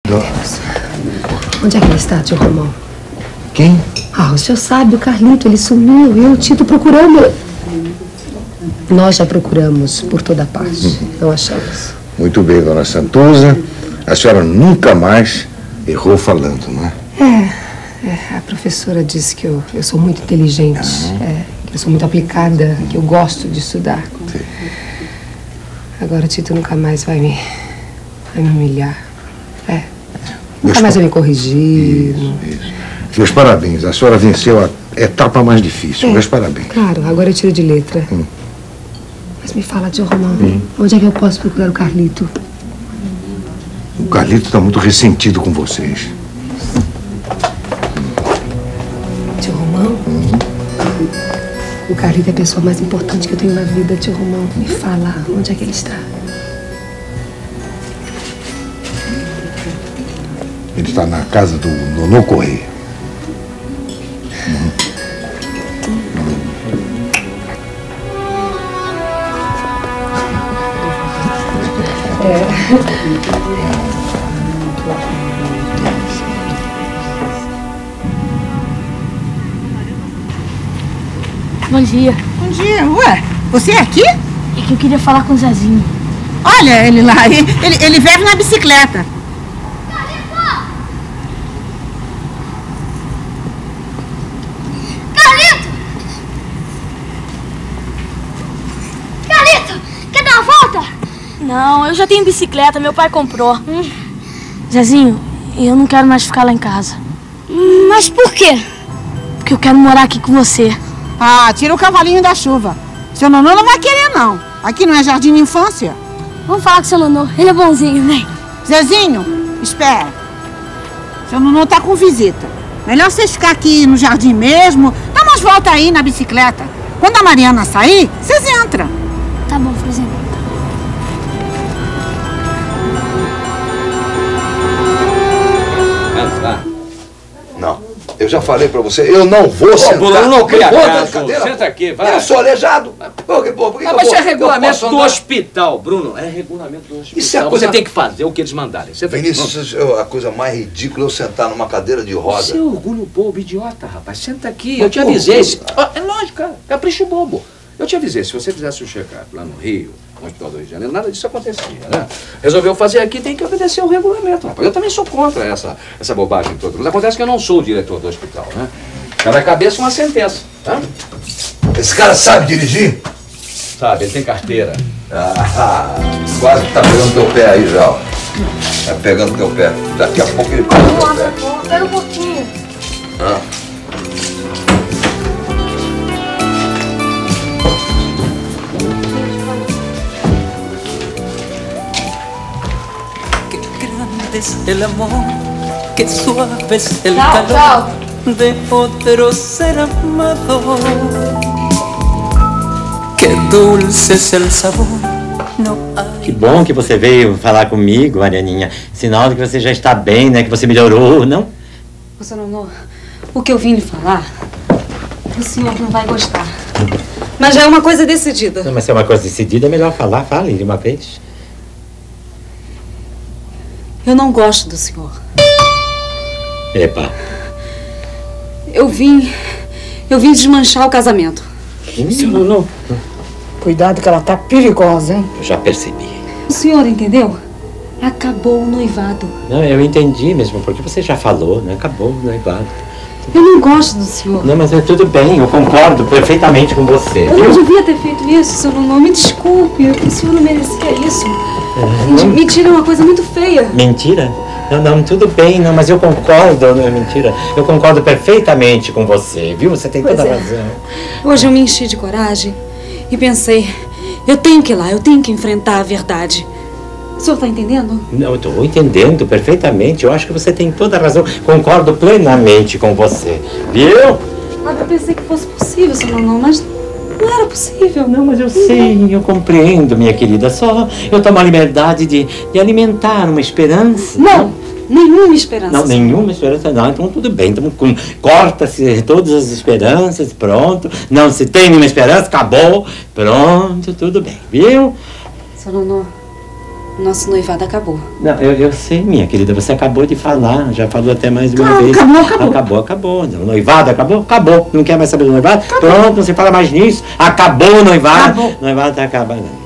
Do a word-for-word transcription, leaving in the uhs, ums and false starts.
Meu Deus. Onde é que ele está, tio Romão? Quem? Ah, o senhor sabe, o Carlito, ele sumiu. Eu e o Tito procurando. Nós já procuramos por toda parte. Hum. Não achamos. Muito bem, dona Santuza. A senhora nunca mais errou falando, não é? É, é a professora disse que eu, eu sou muito inteligente, ah. é, que eu sou muito aplicada, que eu gosto de estudar. Sim. Agora o Tito nunca mais vai me, vai me humilhar. É. Meus nunca mais vai me corrigir. Isso, isso. Meus parabéns. A senhora venceu a etapa mais difícil. É, meus parabéns. Claro, agora eu tiro de letra. Hum. Mas me fala, tio Romão, hum. onde é que eu posso procurar o Carlito? O Carlito está muito ressentido com vocês. Tio Romão? Hum. O Carlito é a pessoa mais importante que eu tenho na vida, tio Romão. Me fala, onde é que ele está? Ele está na casa do Nonô Correia. Hum. É. Bom dia. Bom dia. Ué, você é aqui? É que eu queria falar com o Zezinho. Olha ele lá, ele, ele vive na bicicleta. Carlito! Carlito! Quer dar uma volta? Não, eu já tenho bicicleta, meu pai comprou. Hum. Zezinho, eu não quero mais ficar lá em casa. Mas por quê? Porque eu quero morar aqui com você. Ah, tira o cavalinho da chuva. Seu Nonô não vai querer, não. Aqui não é jardim de infância. Vamos falar com o seu Nonô. Ele é bonzinho, vem. Zezinho, espera. Seu Nonô tá com visita. Melhor vocês ficar aqui no jardim mesmo. Dá umas voltas aí na bicicleta. Quando a Mariana sair, vocês entram. Tá bom, Fruzinho. Entra. Não. Eu já falei pra você, eu não vou sentar. Bruno, eu não cria caso. Cadeira. Senta aqui, vai. Eu sou aleijado. Por que, por que ah, que mas eu é vou, regulamento do hospital, Bruno. É regulamento do hospital. Isso é coisa... Você tem que fazer o que eles mandarem. Você Vinícius, eu, a coisa mais ridícula é eu sentar numa cadeira de roda. Você é orgulho bobo, idiota, rapaz. Senta aqui. Mas eu te avisei. Se... Ah, é lógico, cara. Capricho bobo. Eu te avisei, se você fizesse um check-up lá no Rio, no Hospital do Rio de Janeiro, nada disso acontecia, né? Resolveu fazer aqui, tem que obedecer ao regulamento, rapaz. Eu também sou contra essa, essa bobagem toda. Mas acontece que eu não sou o diretor do hospital, né? Cada cabeça uma sentença, tá? Esse cara sabe dirigir? Sabe, ele tem carteira. Ah, quase tá pegando teu pé aí já, ó. Tá pegando teu pé. Daqui a pouco ele pega teu pé. Espera um pouquinho. Ah. Es el amor, que suave es el calor de otro ser amado, que dulce es el sabor. Que bom que você veio falar comigo, Marianinha. Sinal de que você já está bem, né? Que você melhorou, não? Ô, seu Nonô, o que eu vim lhe falar, o senhor não vai gostar. Mas já é uma coisa decidida. Não, mas se é uma coisa decidida, é melhor falar. Fale de uma vez. Eu não gosto do senhor. Epa. Eu vim... Eu vim desmanchar o casamento. Hum. Seu Nonô, cuidado que ela tá perigosa, hein? Eu já percebi. O senhor entendeu? Acabou o noivado. Não, eu entendi mesmo, porque você já falou, né? Acabou o noivado. Eu não gosto do senhor. Não, mas é tudo bem, eu concordo perfeitamente com você. Eu não devia ter feito isso, seu Nonô. Me desculpe, o senhor não merecia isso. É, mentira é uma coisa muito feia. Mentira? Não, não, tudo bem, não, mas eu concordo, não é mentira. Eu concordo perfeitamente com você, viu? Você tem toda a razão. Hoje eu me enchi de coragem e pensei, eu tenho que ir lá, eu tenho que enfrentar a verdade. O senhor está entendendo? Não, eu estou entendendo perfeitamente. Eu acho que você tem toda a razão. Concordo plenamente com você. Viu? Ah, eu pensei que fosse possível, seu Nonô, mas não era possível. Não, mas eu sei, eu compreendo, minha querida. Só eu tomo a liberdade de, de alimentar uma esperança. Não, nenhuma esperança. Não, nenhuma esperança não. Então tudo bem. Então, corta-se todas as esperanças, pronto. Não se tem nenhuma esperança, acabou. Pronto, tudo bem, viu? Seu Nonô, Nosso noivado acabou. Não, eu, eu sei, minha querida, você acabou de falar, já falou até mais de uma Não, vez. acabou, acabou. Acabou, acabou. O noivado acabou? Acabou. Não quer mais saber do noivado? Acabou. Pronto, não se fala mais nisso. Acabou o noivado. Acabou. O noivado tá acabando.